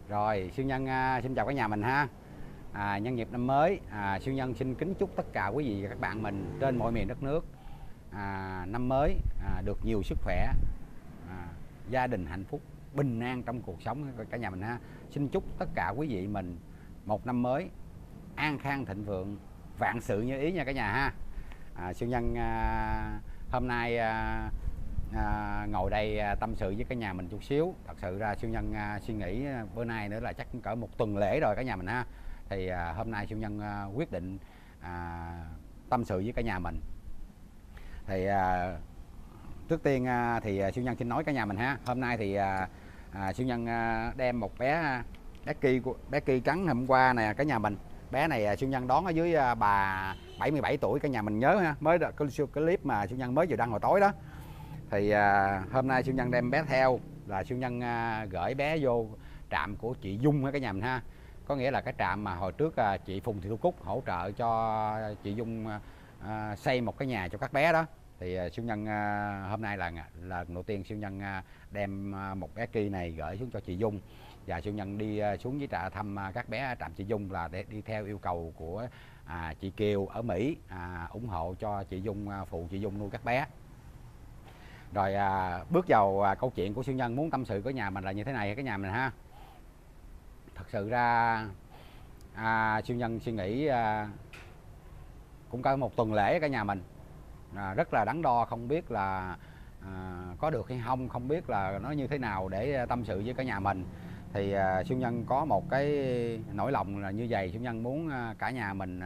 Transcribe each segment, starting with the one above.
Rồi, siêu nhân xin chào cả nhà mình ha. Nhân dịp năm mới, siêu nhân xin kính chúc tất cả quý vị và các bạn mình trên mọi miền đất nước năm mới được nhiều sức khỏe, gia đình hạnh phúc, bình an trong cuộc sống cả nhà mình ha. Xin chúc tất cả quý vị mình một năm mới an khang thịnh vượng, vạn sự như ý nha cả nhà ha. Siêu nhân hôm nay ngồi đây tâm sự với cả nhà mình chút xíu. Thật sự ra siêu nhân suy nghĩ bữa nay nữa là chắc cũng cỡ một tuần lễ rồi cả nhà mình ha. Thì hôm nay siêu nhân quyết định tâm sự với cả nhà mình. Thì trước tiên thì siêu nhân xin nói cả nhà mình ha. Hôm nay thì siêu nhân đem một bé Ki trắng hôm qua nè cả nhà mình. Bé này siêu nhân đón ở dưới bà 77 tuổi cả nhà mình nhớ ha. Mới cái clip mà siêu nhân mới vừa đăng hồi tối đó. Thì hôm nay siêu nhân đem bé theo là siêu nhân gửi bé vô trạm của chị Dung cả nhà mình ha. Có nghĩa là cái trạm mà hồi trước chị Phùng Thị Thu Cúc hỗ trợ cho chị Dung xây một cái nhà cho các bé đó. Thì siêu nhân hôm nay là đầu tiên siêu nhân đem một bé Ki này gửi xuống cho chị Dung. Và siêu nhân đi xuống với thăm các bé trạm chị Dung là để đi theo yêu cầu của chị Kiều ở Mỹ, ủng hộ cho chị Dung, phụ chị Dung nuôi các bé. Rồi bước vào câu chuyện của siêu nhân muốn tâm sự của nhà mình là như thế này cái nhà mình ha. Thật sự ra siêu nhân suy nghĩ cũng có một tuần lễ cả nhà mình, rất là đắn đo, không biết là có được hay không, không biết là nó như thế nào để tâm sự với cả nhà mình. Thì siêu nhân có một cái nỗi lòng là như vậy, siêu nhân muốn cả nhà mình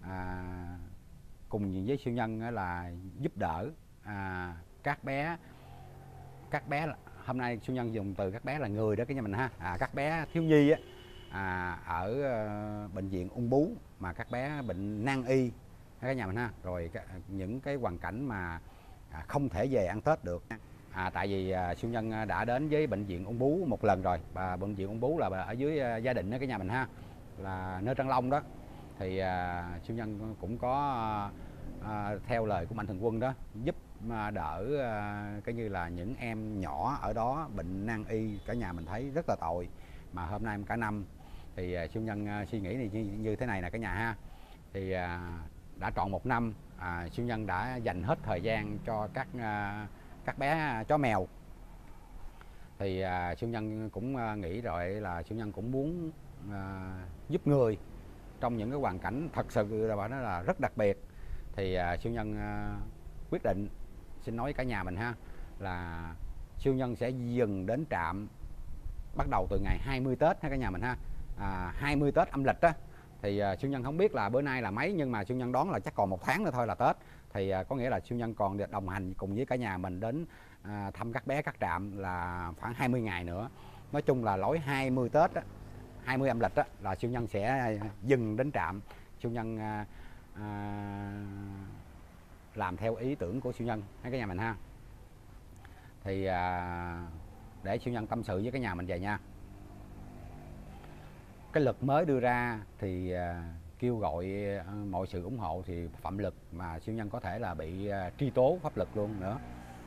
cùng với siêu nhân là giúp đỡ các bé hôm nay siêu nhân dùng từ các bé là người đó cái nhà mình ha. Các bé thiếu nhi ở bệnh viện ung bướu mà các bé bệnh nan y cái nhà mình ha. Rồi những cái hoàn cảnh mà không thể về ăn Tết được. Tại vì siêu nhân đã đến với bệnh viện ung bướu một lần rồi, và bệnh viện ung bướu là ở dưới Gia Định đó cái nhà mình ha, là nơi Trăng Long đó. Thì siêu nhân cũng có theo lời của Mạnh Thường Quân đó giúp đỡ cái như là những em nhỏ ở đó bệnh nan y, cả nhà mình thấy rất là tội mà hôm nay cả năm. Thì siêu nhân suy nghĩ này như thế này nè cả nhà ha. Thì đã trọn một năm siêu nhân đã dành hết thời gian cho các bé chó mèo. Thì siêu nhân cũng nghĩ rồi là siêu nhân cũng muốn giúp người trong những cái hoàn cảnh thật sự là nó là rất đặc biệt. Thì siêu nhân quyết định xin nói cả nhà mình ha là siêu nhân sẽ dừng đến trạm bắt đầu từ ngày 20 Tết ha cả nhà mình ha. 20 Tết âm lịch á. Thì siêu nhân không biết là bữa nay là mấy, nhưng mà siêu nhân đoán là chắc còn một tháng nữa thôi là Tết. Thì có nghĩa là siêu nhân còn được đồng hành cùng với cả nhà mình đến thăm các bé các trạm là khoảng 20 ngày nữa. Nói chung là lối 20 Tết á, 20 âm lịch á, là siêu nhân sẽ dừng đến trạm. Siêu nhân làm theo ý tưởng của siêu nhân hay cả nhà mình ha. Thì để siêu nhân tâm sự với cái nhà mình vậy nha. Cái luật mới đưa ra thì kêu gọi mọi sự ủng hộ thì phạm luật mà siêu nhân có thể là bị truy tố pháp luật luôn nữa.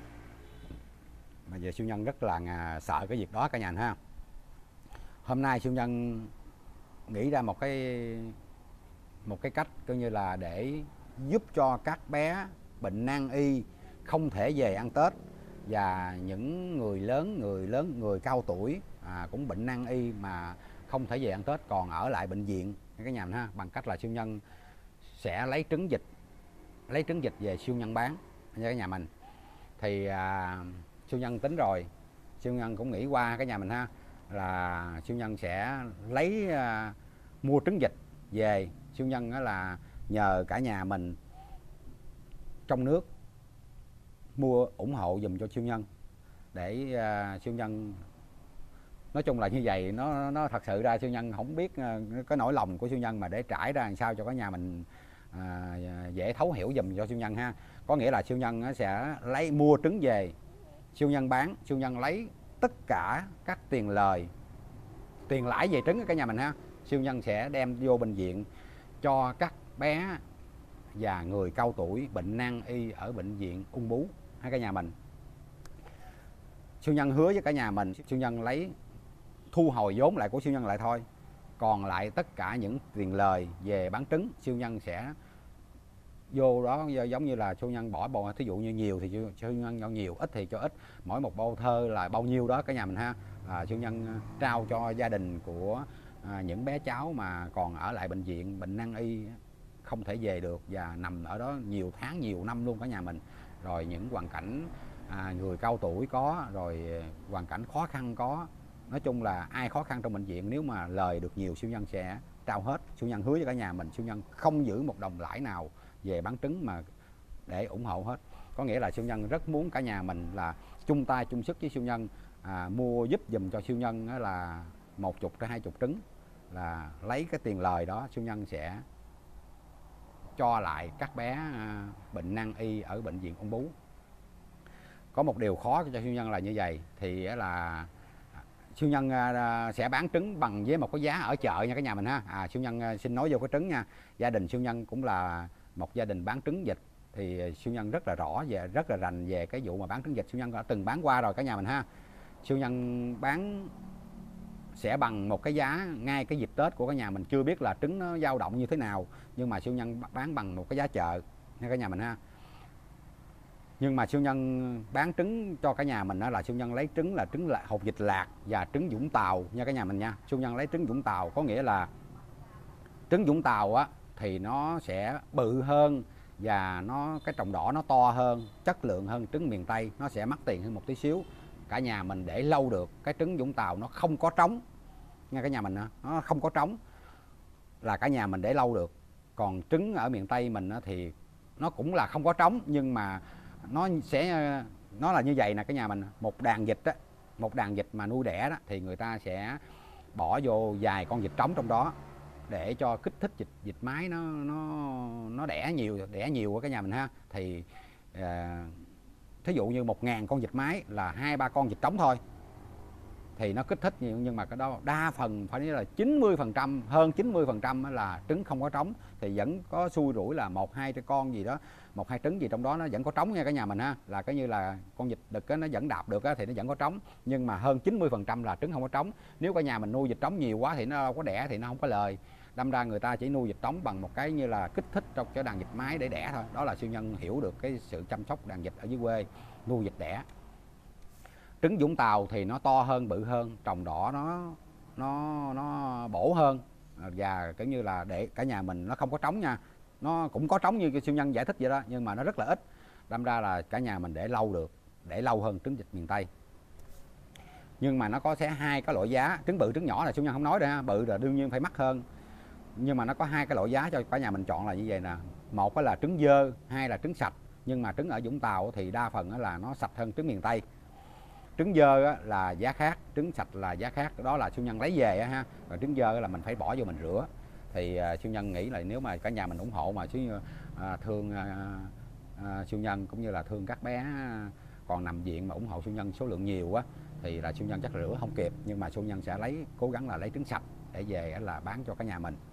Mà giờ siêu nhân rất là sợ cái việc đó cả nhà ha. Hôm nay siêu nhân nghĩ ra một cái cách coi như là để giúp cho các bé bệnh nan y không thể về ăn Tết, và những người cao tuổi cũng bệnh nan y mà không thể về ăn Tết còn ở lại bệnh viện cái nhà mình ha, bằng cách là siêu nhân sẽ lấy trứng vịt về siêu nhân bán cho cái nhà mình. Thì siêu nhân tính rồi, siêu nhân cũng nghĩ qua cái nhà mình ha, là siêu nhân sẽ mua trứng vịt về. Siêu nhân là nhờ cả nhà mình trong nước mua ủng hộ dùm cho siêu nhân để siêu nhân, nói chung là như vậy. Nó thật sự ra siêu nhân không biết cái nỗi lòng của siêu nhân mà để trải ra làm sao cho cả nhà mình dễ thấu hiểu dùm cho siêu nhân ha. Có nghĩa là siêu nhân sẽ mua trứng về, siêu nhân bán, siêu nhân lấy tất cả các tiền lãi về trứng cả nhà mình ha. Siêu nhân sẽ đem vô bệnh viện cho các bé và người cao tuổi bệnh nan y ở bệnh viện ung bướu hay cả nhà mình. Siêu nhân hứa với cả nhà mình, siêu nhân lấy thu hồi vốn lại của siêu nhân lại thôi. Còn lại tất cả những tiền lời về bán trứng, siêu nhân sẽ vô đó, giống như là siêu nhân bỏ bò, thí dụ như nhiều thì siêu nhân cho nhiều, ít thì cho ít, mỗi một bao thơ là bao nhiêu đó cả nhà mình ha. Siêu nhân trao cho gia đình của những bé cháu mà còn ở lại bệnh viện bệnh nan y không thể về được và nằm ở đó nhiều tháng nhiều năm luôn cả nhà mình. Rồi những hoàn cảnh người cao tuổi có, rồi hoàn cảnh khó khăn có, nói chung là ai khó khăn trong bệnh viện, nếu mà lời được nhiều siêu nhân sẽ trao hết. Siêu nhân hứa cho cả nhà mình, siêu nhân không giữ một đồng lãi nào về bán trứng mà để ủng hộ hết. Có nghĩa là siêu nhân rất muốn cả nhà mình là chung tay chung sức với siêu nhân, mua giúp dùm cho siêu nhân là 10 tới 20 trứng, là lấy cái tiền lời đó siêu nhân sẽ cho lại các bé bệnh nan y ở bệnh viện Ung Bướu. Có một điều khó cho siêu nhân là như vậy, thì là siêu nhân sẽ bán trứng bằng với một cái giá ở chợ nha cả nhà mình ha. Siêu nhân xin nói vô cái trứng nha, gia đình siêu nhân cũng là một gia đình bán trứng vịt, thì siêu nhân rất là rõ và rất là rành về cái vụ mà bán trứng vịt. Siêu nhân đã từng bán qua rồi cả nhà mình ha. Siêu nhân bán sẽ bằng một cái giá ngay cái dịp Tết của cả nhà mình, chưa biết là trứng nó dao động như thế nào, nhưng mà siêu nhân bán bằng một cái giá chợ nha cả nhà mình ha. Nhưng mà siêu nhân bán trứng cho cả nhà mình đó là siêu nhân lấy trứng là trứng hột vịt lạc và trứng Vũng Tàu nha cả nhà mình nha. Siêu nhân lấy trứng Vũng Tàu, có nghĩa là trứng Vũng Tàu á thì nó sẽ bự hơn và cái trồng đỏ nó to hơn, chất lượng hơn trứng miền Tây, nó sẽ mắc tiền hơn một tí xíu. Cả nhà mình để lâu được, cái trứng Vũng Tàu nó không có trống nha cả nhà mình, nó không có trống là cả nhà mình để lâu được. Còn trứng ở miền Tây mình thì nó cũng là không có trống, nhưng mà nó là như vậy nè cả nhà mình. Một đàn vịt mà nuôi đẻ đó thì người ta sẽ bỏ vô vài con vịt trống trong đó để cho kích thích vịt mái nó đẻ nhiều cả nhà mình ha. Thì thí dụ như 1000 con vịt mái là 2-3 con vịt trống thôi thì nó kích thích nhiều, nhưng mà cái đó đa phần phải nói là 90%, hơn 90% là trứng không có trống, thì vẫn có xui rủi là 1-2 con gì đó, 1-2 trứng gì trong đó nó vẫn có trống nha cả nhà mình ha. Là cái như là con vịt đực nó vẫn đạp được thì nó vẫn có trống, nhưng mà hơn 90% là trứng không có trống. Nếu cả nhà mình nuôi vịt trống nhiều quá thì nó đâu có đẻ, thì nó không có lời. Đâm ra người ta chỉ nuôi vịt trống bằng một cái như là kích thích trong cho đàn vịt mái để đẻ thôi. Đó là siêu nhân hiểu được cái sự chăm sóc đàn vịt ở dưới quê, nuôi vịt đẻ. Trứng Vũng Tàu thì nó to hơn, bự hơn, trồng đỏ nó bổ hơn, và kiểu như là để cả nhà mình nó không có trống nha. Nó cũng có trống như siêu nhân giải thích vậy đó, nhưng mà nó rất là ít. Đâm ra là cả nhà mình để lâu được, để lâu hơn trứng vịt miền Tây. Nhưng mà nó có hai cái loại giá, trứng bự trứng nhỏ là siêu nhân không nói rồi ha. Bự là đương nhiên phải mắc hơn, nhưng mà nó có hai cái loại giá cho cả nhà mình chọn là như vậy nè. Một là trứng dơ, hai là trứng sạch. Nhưng mà trứng ở Vũng Tàu thì đa phần là nó sạch hơn trứng miền Tây. Trứng dơ là giá khác, trứng sạch là giá khác, đó là siêu nhân lấy về ha. Rồi trứng dơ là mình phải bỏ vô mình rửa. Thì siêu nhân nghĩ là nếu mà cả nhà mình ủng hộ mà thương siêu nhân cũng như là thương các bé còn nằm viện mà ủng hộ siêu nhân số lượng nhiều quá, thì là siêu nhân chắc rửa không kịp, nhưng mà siêu nhân sẽ cố gắng là lấy trứng sạch để về là bán cho cả nhà mình.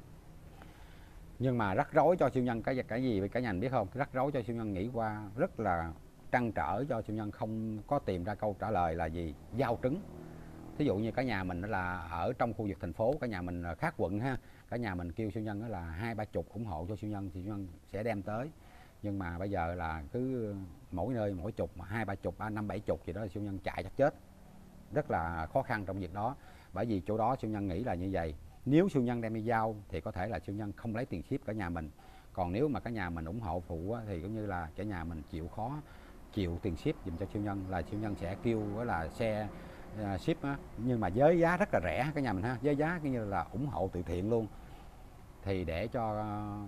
Nhưng mà rắc rối cho siêu nhân cái gì cả nhà mình biết không? Rắc rối cho siêu nhân nghĩ qua rất là trăn trở, cho siêu nhân không có tìm ra câu trả lời là gì? Giao trứng. Thí dụ như cả nhà mình là ở trong khu vực thành phố, cả nhà mình khác quận ha, cả nhà mình kêu siêu nhân là 20-30 ủng hộ cho siêu nhân thì siêu nhân sẽ đem tới. Nhưng mà bây giờ là cứ mỗi nơi mỗi chục, 20-30, 50-70 gì đó siêu nhân chạy chắc chết. Rất là khó khăn trong việc đó. Bởi vì chỗ đó siêu nhân nghĩ là như vậy, nếu siêu nhân đem đi giao thì có thể là siêu nhân không lấy tiền ship cả nhà mình. Còn nếu mà cả nhà mình ủng hộ phụ thì cũng như là cả nhà mình chịu tiền ship dùm cho siêu nhân, là siêu nhân sẽ kêu là xe ship á, nhưng mà với giá rất là rẻ cả nhà mình ha, với giá như là ủng hộ từ thiện luôn. Thì để cho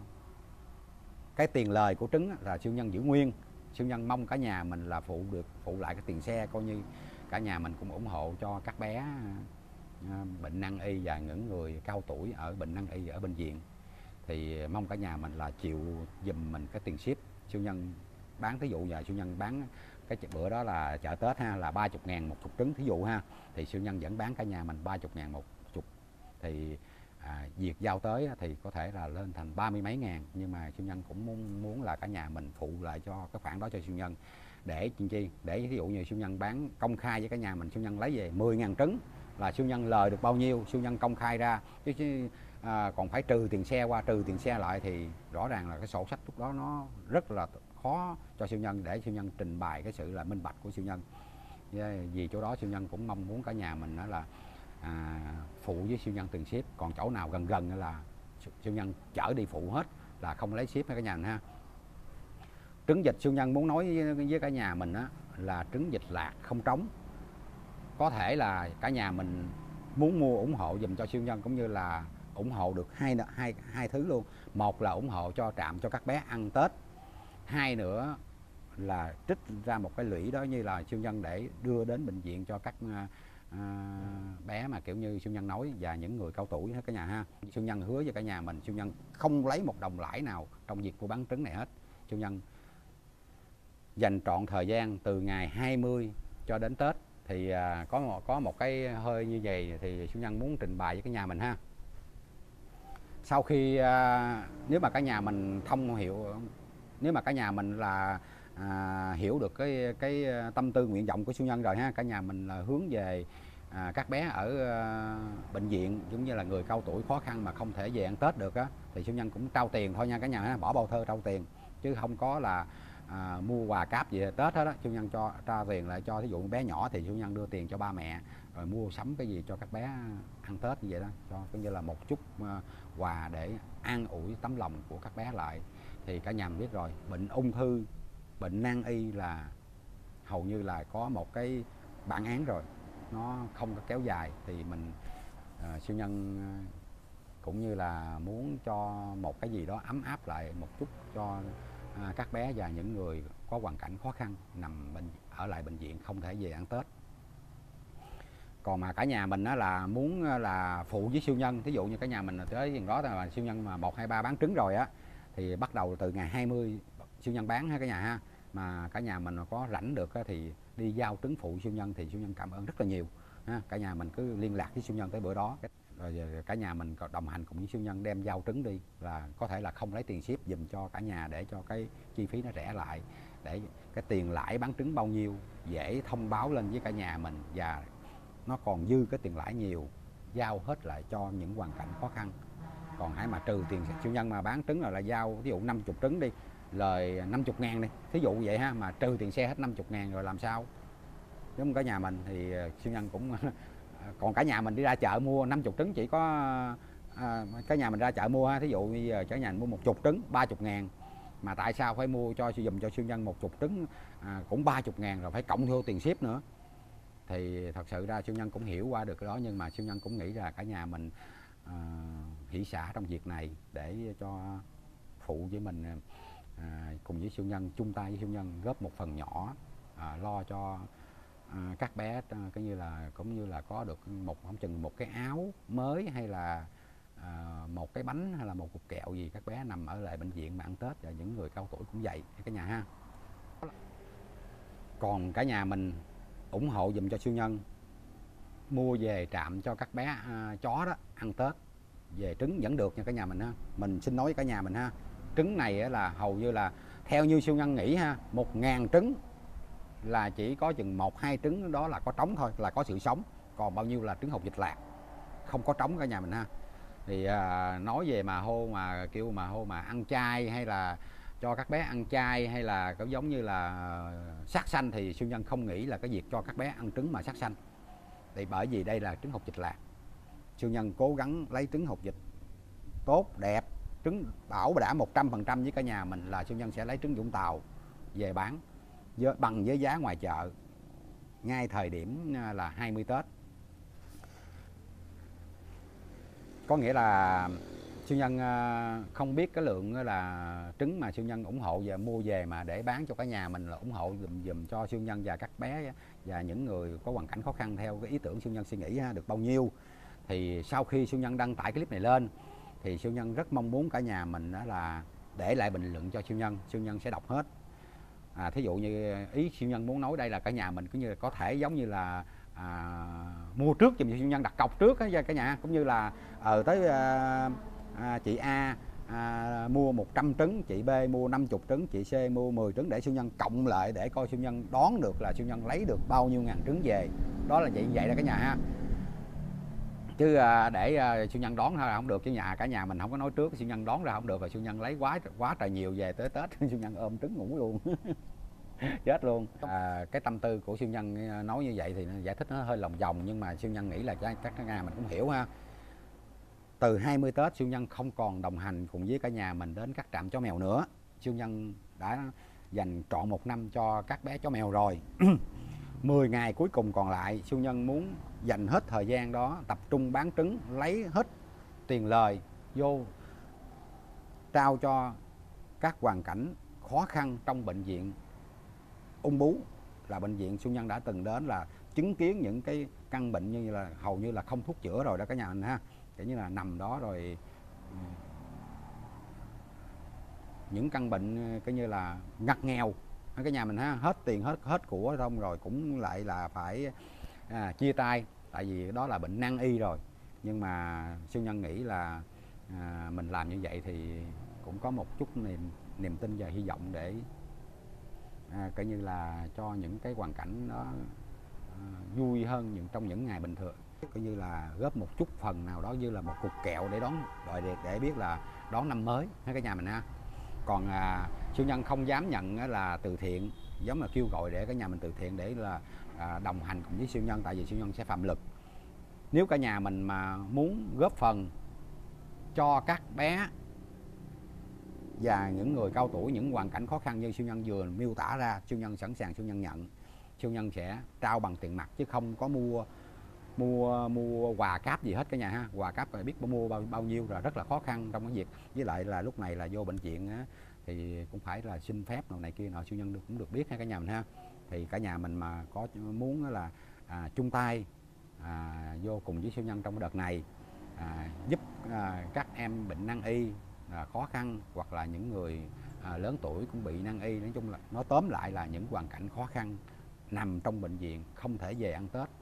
cái tiền lời của trứng là siêu nhân giữ nguyên. Siêu nhân mong cả nhà mình là phụ lại cái tiền xe, coi như cả nhà mình cũng ủng hộ cho các bé bệnh nan y và những người cao tuổi ở bệnh nan y ở bệnh viện. Thì mong cả nhà mình là chịu giùm mình cái tiền ship. Siêu nhân bán, thí dụ giờ siêu nhân bán cái bữa đó là chợ Tết ha, là 30.000 một chục trứng thí dụ ha, thì siêu nhân vẫn bán cả nhà mình 30.000 một chục. Thì việc giao tới thì có thể là lên thành 30 mấy ngàn, nhưng mà siêu nhân cũng muốn là cả nhà mình phụ lại cho cái khoản đó cho siêu nhân. Để chi? Để ví dụ như siêu nhân bán công khai với cả nhà mình, siêu nhân lấy về 10.000 trứng là siêu nhân lời được bao nhiêu, siêu nhân công khai ra chứ còn phải trừ tiền xe qua trừ tiền xe lại thì rõ ràng là cái sổ sách lúc đó nó rất là khó cho siêu nhân để siêu nhân trình bày cái sự là minh bạch của siêu nhân. Vì chỗ đó siêu nhân cũng mong muốn cả nhà mình đó là phụ với siêu nhân tiền ship, còn chỗ nào gần gần là siêu nhân chở đi phụ hết, là không lấy ship cả nhà mình ha. Trứng vịt siêu nhân muốn nói với cả nhà mình á là trứng vịt lạc không trống. Có thể là cả nhà mình muốn mua ủng hộ dùm cho siêu nhân cũng như là ủng hộ được hai thứ luôn. Một là ủng hộ cho trạm cho các bé ăn Tết, hai nữa là trích ra một cái lũy đó như là siêu nhân để đưa đến bệnh viện cho các bé mà kiểu như siêu nhân nói và những người cao tuổi hết cả nhà ha. Siêu nhân hứa với cả nhà mình siêu nhân không lấy một đồng lãi nào trong việc mua bán trứng này hết. Siêu nhân dành trọn thời gian từ ngày 20 cho đến Tết thì có một cái hơi như vậy thì siêu nhân muốn trình bày với cả nhà mình ha. Sau khi nếu mà cả nhà mình thông hiểu, nếu mà cả nhà mình là hiểu được cái tâm tư nguyện vọng của siêu nhân rồi ha, cả nhà mình là hướng về các bé ở bệnh viện giống như là người cao tuổi khó khăn mà không thể về ăn Tết được á, thì siêu nhân cũng trao tiền thôi nha cả nhà ha, bỏ bao thơ trao tiền chứ không có là mua quà cáp gì Tết hết đó. Siêu nhân cho tra tiền lại cho thí dụ bé nhỏ thì siêu nhân đưa tiền cho ba mẹ rồi mua sắm cái gì cho các bé ăn Tết như vậy đó, cho coi như là một chút quà để an ủi tấm lòng của các bé lại. Thì cả nhà mình biết rồi, bệnh ung thư, bệnh nan y là hầu như là có một cái bản án rồi, nó không có kéo dài, thì mình siêu nhân cũng như là muốn cho một cái gì đó ấm áp lại một chút cho các bé và những người có hoàn cảnh khó khăn ở lại bệnh viện không thể về ăn Tết. Còn mà cả nhà mình đó là muốn là phụ với siêu nhân, thí dụ như cả nhà mình tới gần đó là siêu nhân mà 1, 2, 3 bán trứng rồi á thì bắt đầu từ ngày 20 siêu nhân bán ha cả nhà ha. Mà cả nhà mình có rảnh được thì đi giao trứng phụ siêu nhân thì siêu nhân cảm ơn rất là nhiều ha. Cả nhà mình cứ liên lạc với siêu nhân tới bữa đó rồi cả nhà mình đồng hành cùng với siêu nhân đem giao trứng đi, là có thể là không lấy tiền ship dùm cho cả nhà để cho cái chi phí nó rẻ lại, để cái tiền lãi bán trứng bao nhiêu dễ thông báo lên với cả nhà mình, và nó còn dư cái tiền lãi nhiều giao hết lại cho những hoàn cảnh khó khăn. Còn hãy mà trừ tiền siêu nhân mà bán trứng là giao ví dụ 50 trứng đi, lời 50.000 đi, thí dụ vậy ha, mà trừ tiền xe hết 50.000 rồi làm sao? Nếu không cả nhà mình thì siêu nhân cũng còn cả nhà mình đi ra chợ mua 50 trứng chỉ có cả nhà mình ra chợ mua ha, thí dụ bây giờ cả nhà mình mua 10 trứng 30.000, mà tại sao phải mua cho dùm cho siêu nhân 10 trứng cũng 30.000 rồi phải cộng theo tiền ship nữa. Thì thật sự ra siêu nhân cũng hiểu qua được cái đó, nhưng mà siêu nhân cũng nghĩ là cả nhà mình hỷ xả trong việc này để cho phụ với mình cùng với siêu nhân, chung tay với siêu nhân góp một phần nhỏ lo cho các bé coi như là cũng như là có được không chừng một cái áo mới hay là một cái bánh hay là một cục kẹo gì các bé nằm ở lại bệnh viện mà ăn Tết, và những người cao tuổi cũng vậy cả nhà ha. Còn cả nhà mình ủng hộ dùm cho siêu nhân mua về trạm cho các bé chó đó ăn Tết, về trứng vẫn được nha cả nhà mình ha. Mình xin nói với cả nhà mình ha, trứng này là hầu như là theo như siêu nhân nghĩ ha, 1.000 trứng là chỉ có chừng 1-2 trứng đó là có trống thôi, là có sự sống, còn bao nhiêu là trứng hột vịt lạc không có trống cả nhà mình ha. Thì nói về mà kêu mà ăn chay hay là cho các bé ăn chay hay là có giống như là sát sanh thì siêu nhân không nghĩ là cái việc cho các bé ăn trứng mà sát sanh. Thì bởi vì đây là trứng hột vịt lạc, siêu nhân cố gắng lấy trứng hột vịt tốt đẹp, trứng bảo đảm 100% với cả nhà mình là siêu nhân sẽ lấy trứng Vũng Tàu về bán bằng với giá ngoài chợ ngay thời điểm là 20 Tết. Có nghĩa là siêu nhân không biết cái lượng là trứng mà siêu nhân ủng hộ và mua về mà để bán cho cả nhà mình là ủng hộ dùm cho siêu nhân và các bé và những người có hoàn cảnh khó khăn theo cái ý tưởng siêu nhân suy nghĩ được bao nhiêu. Thì sau khi siêu nhân đăng tải clip này lên thì siêu nhân rất mong muốn cả nhà mình đó là để lại bình luận cho siêu nhân sẽ đọc hết. Thí dụ như ý siêu nhân muốn nói đây là cả nhà mình cũng như là có thể giống như là mua trước cho siêu nhân đặt cọc trước cả nhà, cũng như là tới chị A mua 100 trứng, chị B mua 50 trứng, chị C mua 10 trứng để siêu nhân cộng lại để coi siêu nhân đoán được là siêu nhân lấy được bao nhiêu ngàn trứng về. Đó là vậy đó cả nhà ha. chứ để siêu nhân đón ra không được, chứ cả nhà mình không có nói trước, siêu nhân đón ra không được rồi siêu nhân lấy quá trời nhiều về tới Tết siêu nhân ôm trứng ngủ luôn. Chết luôn. Cái tâm tư của siêu nhân nói như vậy thì giải thích nó hơi lòng vòng, nhưng mà siêu nhân nghĩ là chắc cả nhà mình cũng hiểu ha. Từ 20 Tết siêu nhân không còn đồng hành cùng với cả nhà mình đến các trạm chó mèo nữa. Siêu nhân đã dành trọn 1 năm cho các bé chó mèo rồi. 10 ngày cuối cùng còn lại, siêu nhân muốn dành hết thời gian đó tập trung bán trứng, lấy hết tiền lời vô trao cho các hoàn cảnh khó khăn trong bệnh viện ung bướu, là bệnh viện siêu nhân đã từng đến, là chứng kiến những cái căn bệnh như là hầu như là không thuốc chữa rồi đó cả nhà mình ha. Kiểu như là nằm đó rồi những căn bệnh coi như là ngặt nghèo cái nhà mình ha, hết tiền hết của xong rồi cũng lại là phải chia tay, tại vì đó là bệnh nan y rồi. Nhưng mà siêu nhân nghĩ là mình làm như vậy thì cũng có một chút niềm tin và hy vọng để coi như là cho những cái hoàn cảnh đó vui hơn trong những ngày bình thường, coi như là góp một chút phần nào đó như là một cục kẹo để đón để biết là đón năm mới ha cả nhà mình ha. Còn siêu nhân không dám nhận là từ thiện, giống là kêu gọi để cả nhà mình từ thiện để là đồng hành cùng với siêu nhân, tại vì siêu nhân sẽ phạm lực. Nếu cả nhà mình mà muốn góp phần cho các bé và những người cao tuổi, những hoàn cảnh khó khăn như siêu nhân vừa miêu tả ra, siêu nhân sẵn sàng, siêu nhân nhận. Siêu nhân sẽ trao bằng tiền mặt chứ không có mua quà cáp gì hết cả nhà ha. Quà cáp phải biết mua bao nhiêu là rất là khó khăn trong cái việc, với lại là lúc này là vô bệnh viện á, thì cũng phải là xin phép này kia nọ, siêu nhân cũng được biết ha cả nhà mình ha. Thì cả nhà mình mà có muốn là chung tay vô cùng với siêu nhân trong cái đợt này, giúp các em bệnh nan y khó khăn, hoặc là những người lớn tuổi cũng bị nan y, nói chung là nó tóm lại là những hoàn cảnh khó khăn nằm trong bệnh viện không thể về ăn Tết,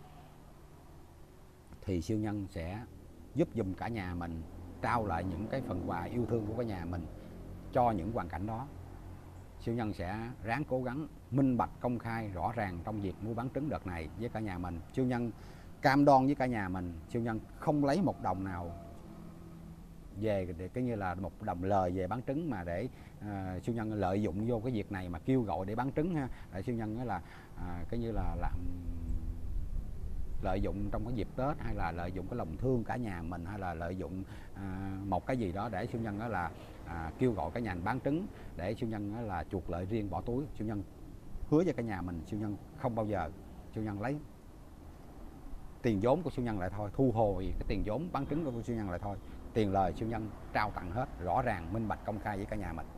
thì siêu nhân sẽ giúp giùm cả nhà mình, trao lại những cái phần quà yêu thương của cả nhà mình cho những hoàn cảnh đó. Siêu nhân sẽ ráng cố gắng minh bạch, công khai, rõ ràng trong việc mua bán trứng đợt này với cả nhà mình. Siêu nhân cam đoan với cả nhà mình, siêu nhân không lấy một đồng nào về để cái như là một đồng lời về bán trứng mà để siêu nhân lợi dụng vô cái việc này mà kêu gọi để bán trứng ha. Tại siêu nhân là cái như là làm lợi dụng trong cái dịp Tết, hay là lợi dụng cái lòng thương cả nhà mình, hay là lợi dụng một cái gì đó để siêu nhân đó là kêu gọi cả nhà bán trứng để siêu nhân đó là chuộc lợi riêng bỏ túi. Siêu nhân hứa với cả nhà mình, siêu nhân không bao giờ siêu nhân lấy tiền vốn của siêu nhân lại thôi, thu hồi cái tiền vốn bán trứng của siêu nhân lại thôi. Tiền lời siêu nhân trao tặng hết, rõ ràng, minh bạch, công khai với cả nhà mình.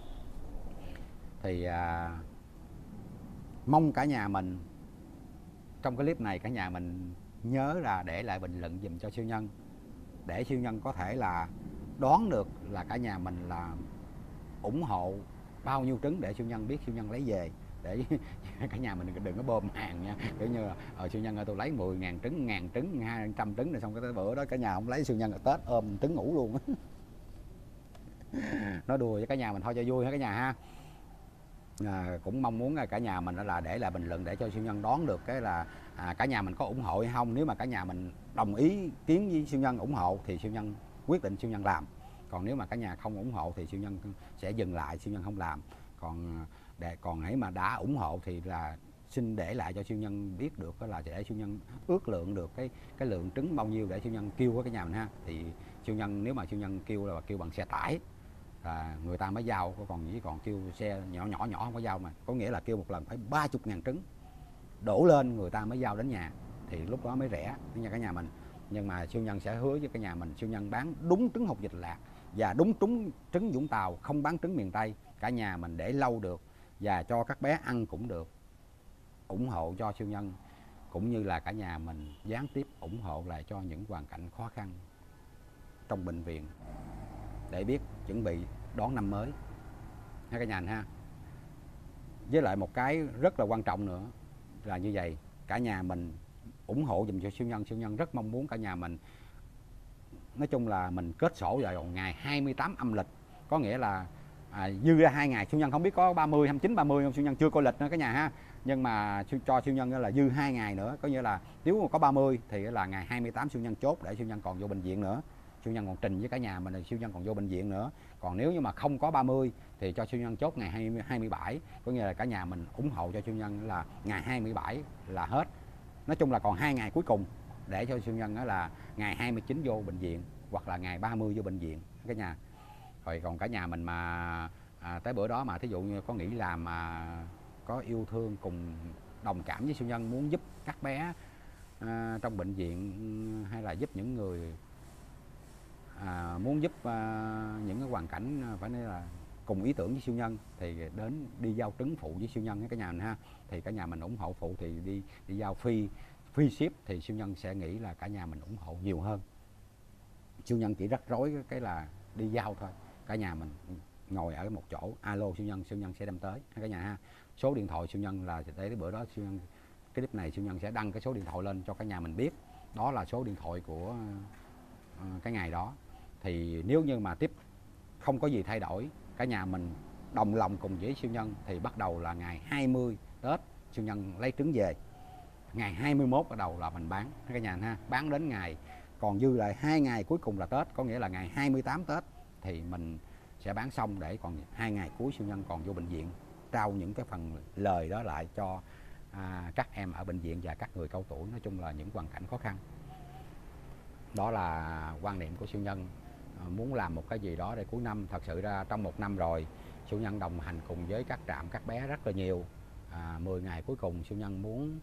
Thì mong cả nhà mình trong cái clip này cả nhà mình nhớ là để lại bình luận dùm cho siêu nhân, để siêu nhân có thể là đoán được là cả nhà mình là ủng hộ bao nhiêu trứng để siêu nhân biết siêu nhân lấy về, để cả nhà mình đừng có bơm hàng nha. Kiểu như là siêu nhân ơi tôi lấy 10.000 trứng, 1.000 trứng, 200 trứng rồi xong cái bữa đó cả nhà không lấy, siêu nhân ở Tết ôm trứng ngủ luôn. Nói đùa với cả nhà mình thôi cho vui hết cả nhà ha. Cũng mong muốn cả nhà mình là để lại bình luận để cho siêu nhân đoán được cái là cả nhà mình có ủng hộ hay không. Nếu mà cả nhà mình đồng ý kiến với siêu nhân ủng hộ thì siêu nhân quyết định siêu nhân làm. Còn nếu mà cả nhà không ủng hộ thì siêu nhân sẽ dừng lại, siêu nhân không làm. Còn hãy mà đã ủng hộ thì là xin để lại cho siêu nhân biết được, là để siêu nhân ước lượng được cái lượng trứng bao nhiêu để siêu nhân kêu với cả nhà mình ha. Thì siêu nhân nếu mà siêu nhân kêu là kêu bằng xe tải người ta mới giao, còn kêu xe nhỏ không có giao, mà có nghĩa là kêu một lần phải 30.000 trứng đổ lên người ta mới giao đến nhà, thì lúc đó mới rẻ nha cả nhà mình. Nhưng mà siêu nhân sẽ hứa với cả nhà mình, siêu nhân bán đúng trứng hột vịt Lạc và đúng trứng Vũng Tàu, không bán trứng miền Tây. Cả nhà mình để lâu được và cho các bé ăn cũng được. Ủng hộ cho siêu nhân cũng như là cả nhà mình gián tiếp ủng hộ lại cho những hoàn cảnh khó khăn trong bệnh viện để biết chuẩn bị đón năm mới ha cả nhà ha. Với lại một cái rất là quan trọng nữa là như vậy, cả nhà mình ủng hộ dùm cho siêu nhân rất mong muốn cả nhà mình, nói chung là mình kết sổ vào ngày 28 âm lịch, có nghĩa là dư ra 2 ngày, siêu nhân không biết có 30 29 30 không, siêu nhân chưa coi lịch nữa cả nhà ha. Nhưng mà cho siêu nhân là dư 2 ngày nữa, có nghĩa là nếu mà có 30 thì là ngày 28 siêu nhân chốt để siêu nhân còn vô bệnh viện nữa. Siêu nhân còn trình với cả nhà mình là siêu nhân còn vô bệnh viện nữa. Còn nếu như mà không có 30 thì cho siêu nhân chốt ngày 27, có nghĩa là cả nhà mình ủng hộ cho siêu nhân là ngày 27 là hết. Nói chung là còn 2 ngày cuối cùng để cho siêu nhân đó là ngày 29 vô bệnh viện hoặc là ngày 30 vô bệnh viện cả nhà. Rồi còn cả nhà mình mà tới bữa đó mà thí dụ như có nghỉ làm mà có yêu thương cùng đồng cảm với siêu nhân, muốn giúp các bé trong bệnh viện, hay là giúp những người muốn giúp những cái hoàn cảnh phải nói là cùng ý tưởng với siêu nhân, thì đến đi giao trứng phụ với siêu nhân cả nhà mình ha. Thì cả nhà mình ủng hộ phụ thì đi giao free ship thì siêu nhân sẽ nghĩ là cả nhà mình ủng hộ nhiều hơn. Siêu nhân chỉ rắc rối cái là đi giao thôi, cả nhà mình ngồi ở một chỗ alo siêu nhân sẽ đem tới cả nhà ha. Số điện thoại siêu nhân là để bữa đó siêu nhân, cái clip này siêu nhân sẽ đăng cái số điện thoại lên cho cả nhà mình biết, đó là số điện thoại của cái ngày đó. Thì nếu như mà tiếp không có gì thay đổi, cả nhà mình đồng lòng cùng với siêu nhân thì bắt đầu là ngày 20 Tết siêu nhân lấy trứng về, ngày 21 bắt đầu là mình bán cả nhà ha. Bán đến ngày còn dư lại 2 ngày cuối cùng là Tết, có nghĩa là ngày 28 Tết thì mình sẽ bán xong, để còn 2 ngày cuối siêu nhân còn vô bệnh viện trao những cái phần lời đó lại cho các em ở bệnh viện và các người cao tuổi, nói chung là những hoàn cảnh khó khăn. Đó là quan niệm của siêu nhân, muốn làm một cái gì đó để cuối năm. Thật sự ra trong một năm rồi siêu nhân đồng hành cùng với các trạm các bé rất là nhiều. 10 ngày cuối cùng siêu nhân muốn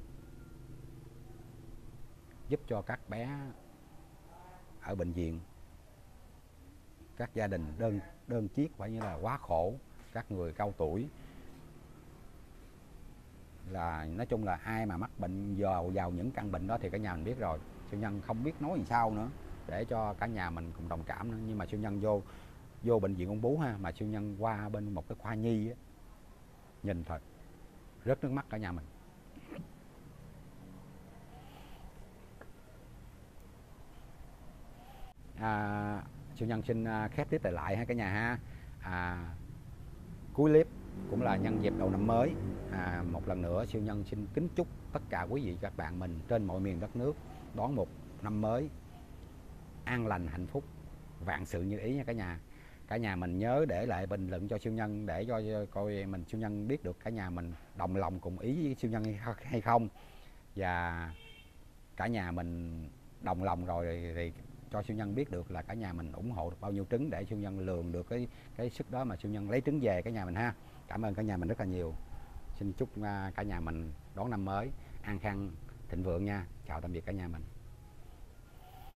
giúp cho các bé ở bệnh viện, các gia đình đơn chiếc phải như là quá khổ, các người cao tuổi, là nói chung là ai mà mắc bệnh vào những căn bệnh đó thì cả nhà mình biết rồi. Siêu nhân không biết nói làm sao nữa để cho cả nhà mình cùng đồng cảm nữa. Nhưng mà siêu nhân vô bệnh viện ung bướu ha, mà siêu nhân qua bên một cái khoa nhi á, nhìn thật rớt nước mắt cả nhà mình. Siêu nhân xin khép clip lại ha cả nhà ha. Cuối clip cũng là nhân dịp đầu năm mới, một lần nữa siêu nhân xin kính chúc tất cả quý vị các bạn mình trên mọi miền đất nước đón một năm mới an lành, hạnh phúc, vạn sự như ý nha cả nhà. Cả nhà mình nhớ để lại bình luận cho siêu nhân để cho coi mình siêu nhân biết được cả nhà mình đồng lòng cùng ý với siêu nhân hay không, và cả nhà mình đồng lòng rồi thì cho siêu nhân biết được là cả nhà mình ủng hộ được bao nhiêu trứng, để siêu nhân lường được cái sức đó mà siêu nhân lấy trứng về cả nhà mình ha. Cảm ơn cả nhà mình rất là nhiều. Xin chúc cả nhà mình đón năm mới an khang thịnh vượng nha. Chào tạm biệt cả nhà mình.